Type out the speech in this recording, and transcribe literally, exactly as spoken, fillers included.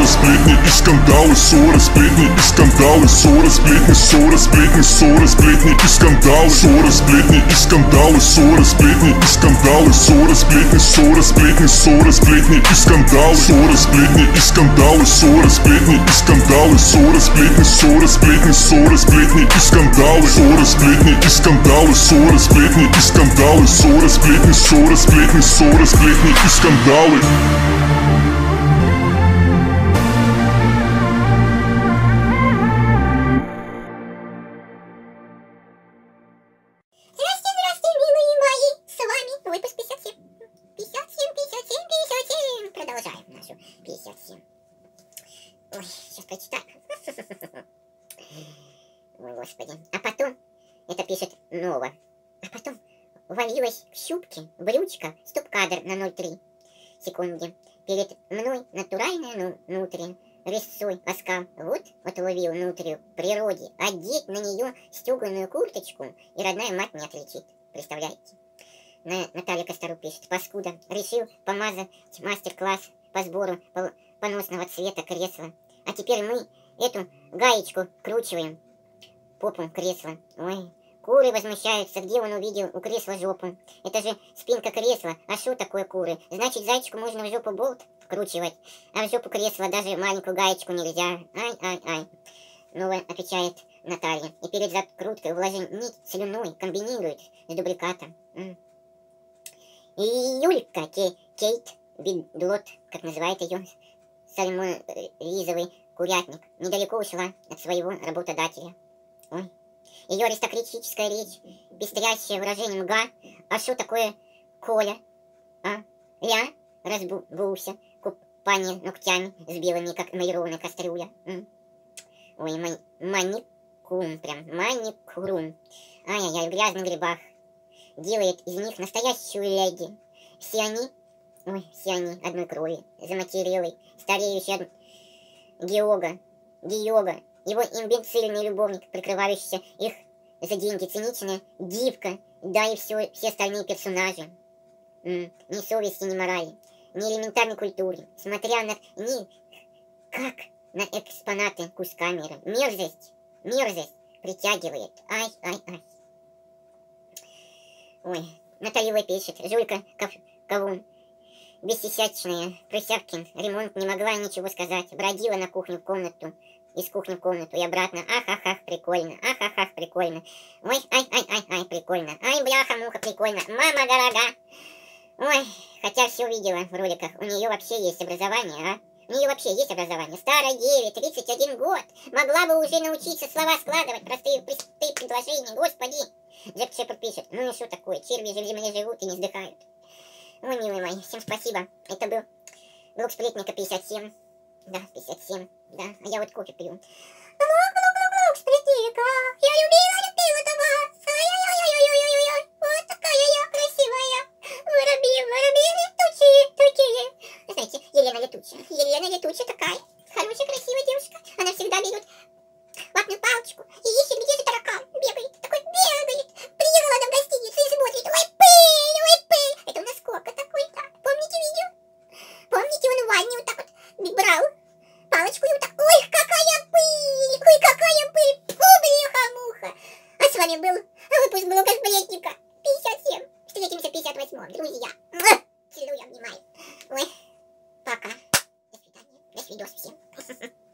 ссоры, сплетни и скандалы, ссоры, сплетни и скандалы, ссоры, сплетни, ссоры, сплетни, ссоры, сплетни и скандалы, ссоры, сплетни и скандалы, ссоры, сплетни и скандалы, ссоры, сплетни, ссоры, сплетни, ссоры, сплетни и скандалы, ссоры, сплетни и скандалы, ссоры, сплетни и скандалы, ссоры, сплетни, ссоры, сплетни, ссоры, сплетни и скандалы, ссоры, сплетни и скандалы, ссоры, сплетни и скандалы, ссоры, сплетни, ссоры, сплетни, ссоры, сплетни и скандалы. пятьдесят семь. Ой, сейчас прочитаю. Ой, господи. А потом, это пишет Нова, а потом валилась в щупки, брючка, стоп-кадр на ноль три секунды. Перед мной натуральная нутрия, рисуй оскал. Вот отловил нутрию в природе. Одеть на нее стеганую курточку, и родная мать не отличит. Представляете? На, Наталья Костору пишет: паскуда, решил помазать мастер-класс по сбору поносного цвета кресла. А теперь мы эту гаечку вкручиваем попу кресла. Ой, куры возмущаются, где он увидел у кресла жопу. Это же спинка кресла. А что такое куры? Значит, зайчику можно в жопу болт вкручивать, а в жопу кресла даже маленькую гаечку нельзя. Ай-ай-ай. Новая отвечает Наталья. И перед закруткой вложен нить слюной, комбинирует с дубликатом. И Юлька Кейт Бидлот, как называет ее сальморизовый курятник, недалеко ушла от своего работодателя. Ой. Ее аристократическая речь, пестрящая выражением «га», а что такое Коля? А? Я разбулся, купание ногтями с белыми, как эмалированная кастрюля. М? Ой, мани маникум, прям, маникурум. Ай-яй-яй, в грязных грибах. Делает из них настоящую леди. Все они, ой, все они одной крови, заматерелый, стареющий от Геога, Геога, его имбецильный любовник, прикрывающийся их за деньги, циничная дивка, да и все, все остальные персонажи. М-м, ни совести, ни морали, ни элементарной культуры, смотря на ни как на экспонаты кускамеры. Мерзость, мерзость притягивает. Ай-ай-ай. Ой, Наталья пишет: Жулька Кавун, бессисячная, Прысявкин, ремонт, не могла ничего сказать, бродила на кухню в комнату, из кухни в комнату и обратно. Ах-ах-ах, прикольно, ах-ах-ах, прикольно. Ой, ай-ай-ай-ай, прикольно. Ай, бляха-муха, прикольно. Мама дорога. Ой, хотя все видела в роликах, у нее вообще есть образование, а? У нее вообще есть образование. Старая деве, тридцать один год. Могла бы уже научиться слова складывать, простые, простые предложения, господи. Джек Шепард пишет: ну и что такое, черви же в земле живут и не сдыхают. Ой, милый мой, всем спасибо. Это был блог Сплетника пятьдесят семь. Да, пятьдесят семь, да, а я вот кофе пью. Блог, блог, блог, блог Сплетника. Я любила, любила тебя. Ай-яй-яй-яй-яй-яй. Вот такая я красивая. Воробьи, воробьи летучие, такие. Знаете, Елена Летучая. Елена Летучая такая хорошая, красивая девушка. Она всегда берет ватную палочку и ищет, где же таракан. Бегает, такой бегает. Приехала она в гостиницу и смотрит. Ой, пыль, ой, пыль. Это у нас Кока такой-то. Помните видео? Помните, он в ванне вот так вот брал палочку и вот так. Ой, какая пыль, ой, какая пыль. Фу, бляха-муха. А с вами был выпуск блога Сплетника пятьдесят семь. Встретимся в пятьдесят восьмом, друзья. Целую, обнимаю. Ой, пока. До свидания. До свидос всем.